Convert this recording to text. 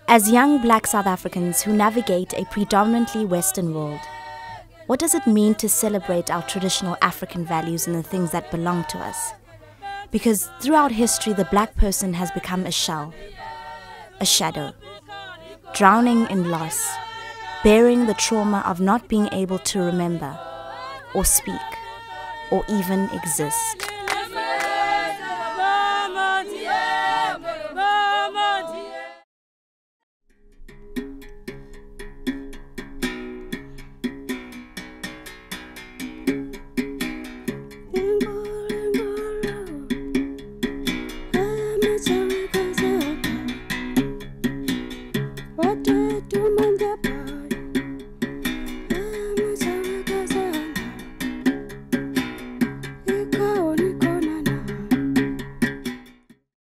As young Black South Africans who navigate a predominantly Western world, what does it mean to celebrate our traditional African values and the things that belong to us? Because throughout history, the black person has become a shell, a shadow, drowning in loss, bearing the trauma of not being able to remember, or speak, or even exist.